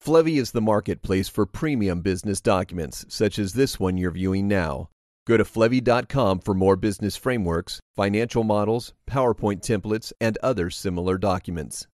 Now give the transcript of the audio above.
Flevy is the marketplace for premium business documents, such as this one you're viewing now. Go to flevy.com for more business frameworks, financial models, PowerPoint templates, and other similar documents.